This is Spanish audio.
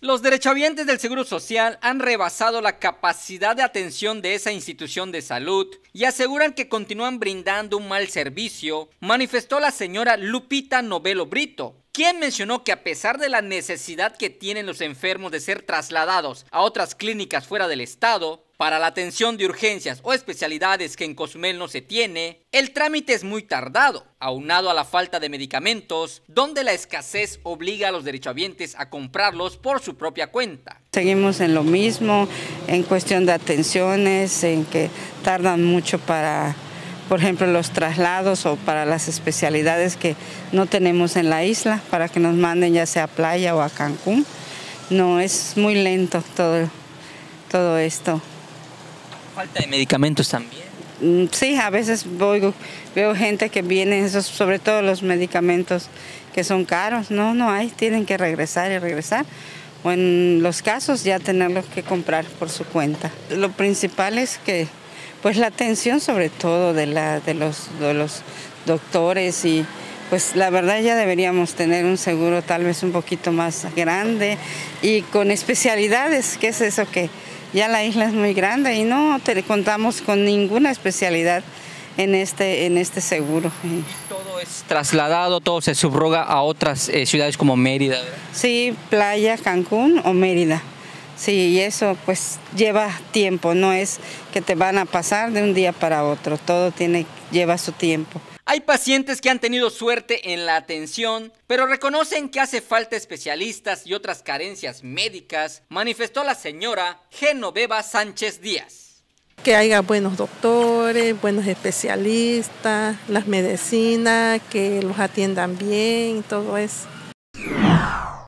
Los derechohabientes del Seguro Social han rebasado la capacidad de atención de esa institución de salud y aseguran que continúan brindando un mal servicio, manifestó la señora Lupita Novelo Brito, quien mencionó que a pesar de la necesidad que tienen los enfermos de ser trasladados a otras clínicas fuera del estado, para la atención de urgencias o especialidades que en Cozumel no se tiene, el trámite es muy tardado, aunado a la falta de medicamentos, donde la escasez obliga a los derechohabientes a comprarlos por su propia cuenta. Seguimos en lo mismo, en cuestión de atenciones, en que tardan mucho para, por ejemplo, los traslados o para las especialidades que no tenemos en la isla, para que nos manden ya sea a Playa o a Cancún. No, es muy lento todo esto. Falta de medicamentos también. Sí, a veces veo gente que viene, sobre todo los medicamentos que son caros, no hay, tienen que regresar y regresar. O en los casos ya tenerlos que comprar por su cuenta. Lo principal es que, pues la atención sobre todo de los doctores y pues la verdad ya deberíamos tener un seguro tal vez un poquito más grande y con especialidades, que es eso que ya la isla es muy grande y no contamos con ninguna especialidad en este seguro. Todo es trasladado, todo se subroga a otras ciudades como Mérida, ¿verdad? Sí, Playa, Cancún o Mérida. Sí, y eso pues lleva tiempo, no es que te van a pasar de un día para otro, todo lleva su tiempo. Hay pacientes que han tenido suerte en la atención, pero reconocen que hace falta especialistas y otras carencias médicas, manifestó la señora Genoveva Sánchez Díaz. Que haya buenos doctores, buenos especialistas, las medicinas, que los atiendan bien, todo eso.